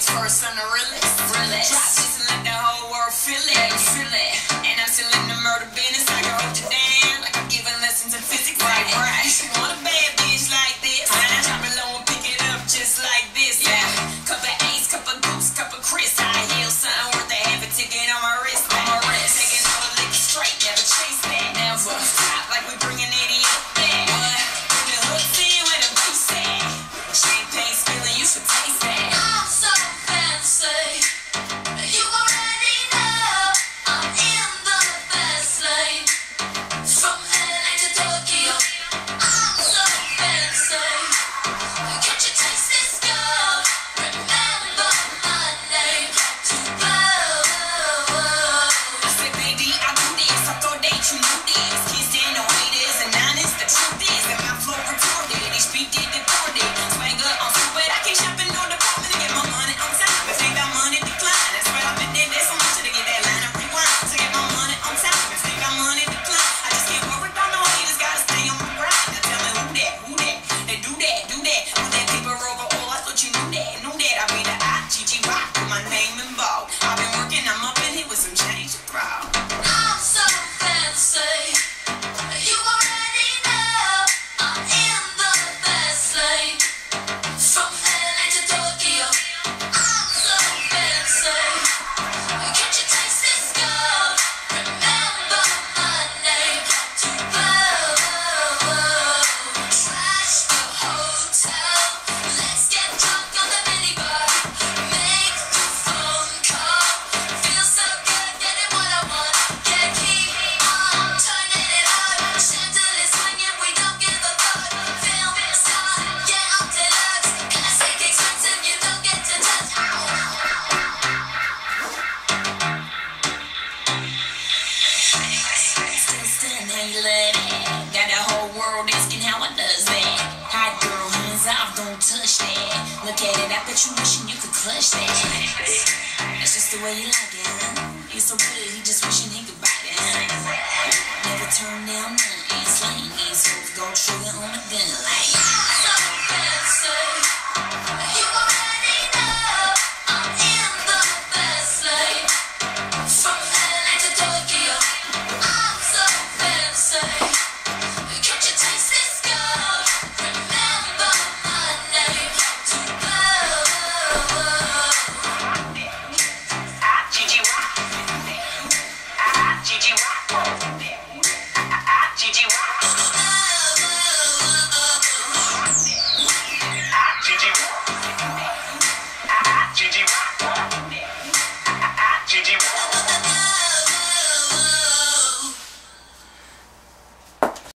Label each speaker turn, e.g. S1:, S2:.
S1: things first on the realest. Drop this and let the whole world feel it. And I'm still in the murder business. I can hold you down like I'm giving lessons in physics. Right. You should want a bad bitch like this. Drop it low and pick it up just like this. Cup of Ace, cup of Goose, cup of Chris. High heels, something worth a half a ticket on my wrist. Taking all the liquor straight, never chase that. Never stop like we bringing it up there. Bring the hooks in where the bass at. Champagne spilling, you should taste that.
S2: I'm so fancy. You already know I'm in the fast lane. From LA to Tokyo, I'm so fancy. Can't you taste this gold? Remember my name.
S1: I said, baby, I do this. I thought that you knew this. Can't stand no haters and honest. The truth is that my flow retarded. HP did deported. Swagger on stupid. I can't shop in no department to get my money on time. If they got money, decline. That's why I've been there so much to get that line of rewind. To get my money on time. If they got money, decline. I just can't worry about no haters. Gotta stay on my grind. Now tell me who that? They do that. On that paper over all, I thought you knew that. I be the I-G-G-Y. Put my name in bold. I've been working, I'm up in here with some change to throw.
S2: I'm so fancy. You already know I'm in the fast lane. From LA to Tokyo, I'm so fancy. Can't you taste this gold? Remember my name. Trash the hotel. Let's get drunk on the minibar. Make the phone call. Feel so good getting what I want. Yeah, keep on turning it up. Chandelier swinging, we don't give a fuck. Film star, yeah, I'm deluxe. Classic expensive, you don't get to touch.
S1: Still, how you love that? Got the whole world asking how I does that. Hot girl, hands off, don't touch that. Look at it, I bet you wishing you could clutch that. That's just the way you like it, huh? You're so good, he just wishing he could bite it, huh? Never turn down nothing, slinging, so go trigger on a gun like.
S2: I'm so fancy. You already